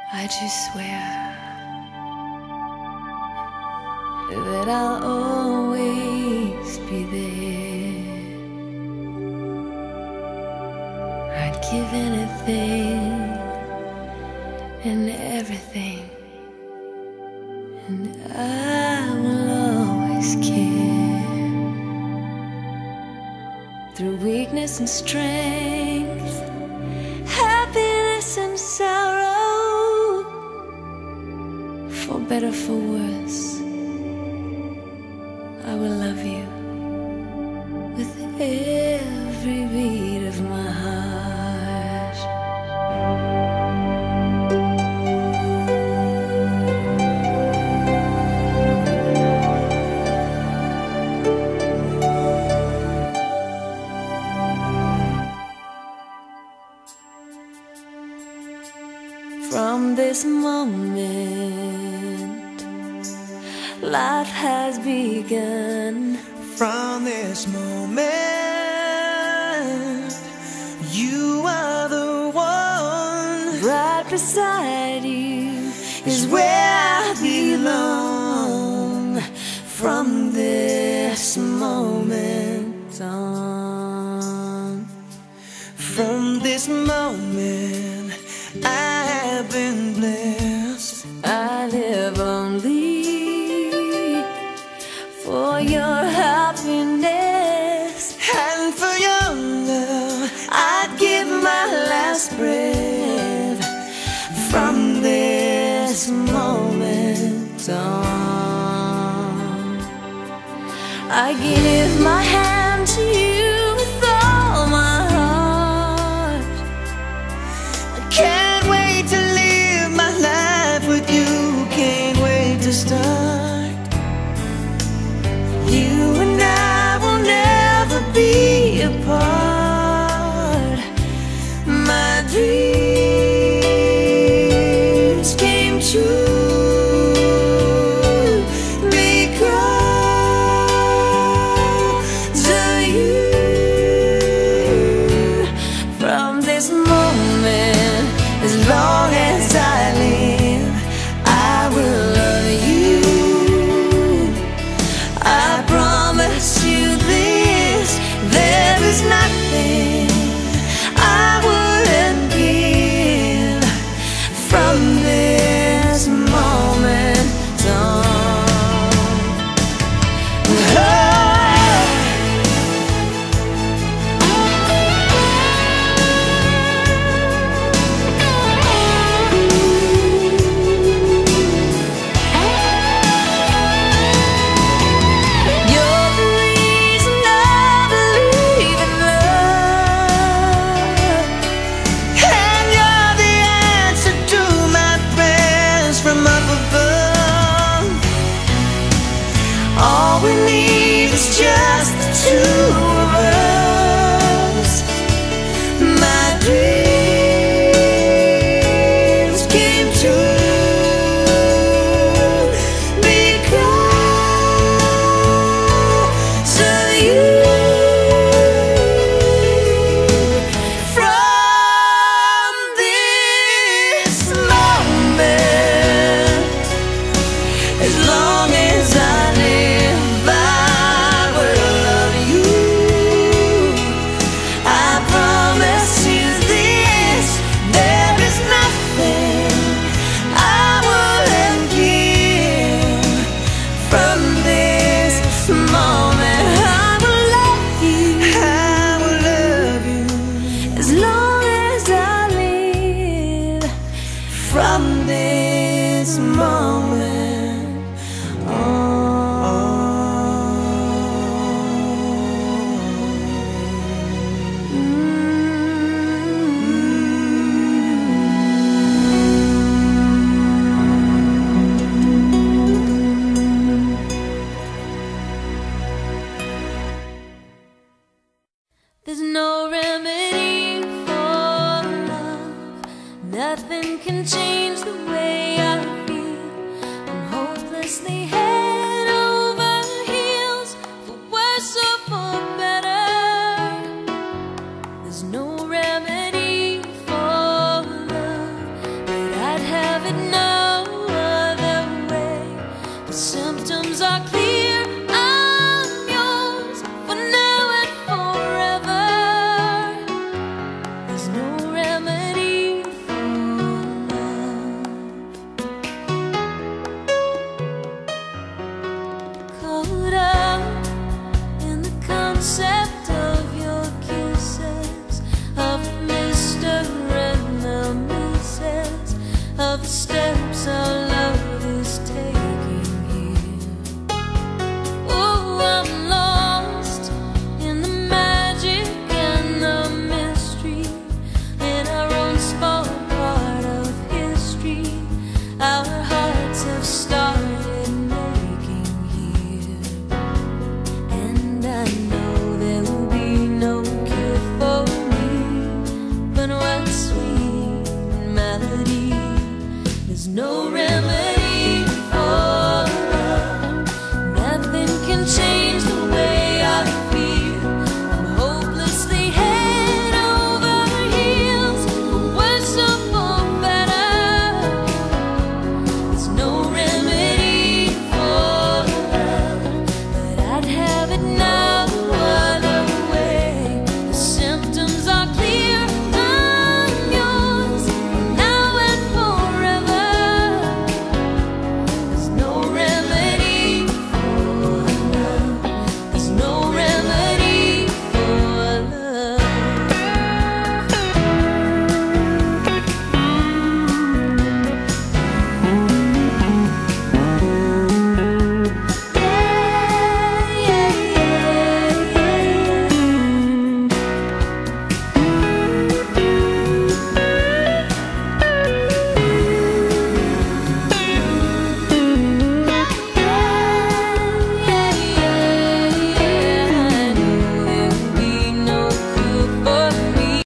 I just swear that I'll always be there. I'd give anything and everything, and I will always care. Through weakness and strength, happiness and sorrow, for better, for worse, I will love you with every beat of my heart. From this moment, life has begun. From this moment, you are the one. Right beside you is where I belong. From this moment on, from this moment, I have been blessed. I live only for your happiness, and for your love, I'd give my last breath. From this moment on, I give my hand to you with all my heart. I can't wait to live my life with you. Can't wait to start. You and I will never be apart. My dreams came true because of you. From this moment, as long as I live, I will love you. I promise you this, there is nothing I wouldn't give. From this moment on, you're the reason I believe in love, And you're the answer to my prayers from up above. all we need is just the two of us. My dreams came true because of you. From this moment, as long as I live, I will love you. I promise you this, there is nothing I wouldn't give. From this moment, I will love you I will love you. as long as I live. From this moment there's no remedy for love. Nothing can change the way I feel. I'm hopelessly head over heels, for worse or for better. There's no remedy for love, but I'd have there's no remedy for love. Caught up in the concept of your kisses, of the Mr. and the Mrs., of the steps our love is taking here. Oh, I'm lost in the magic and the mystery, in our own small part of history our hearts have started making here. And I know there will be no cure for me, but what sweet melody. There's no remedy.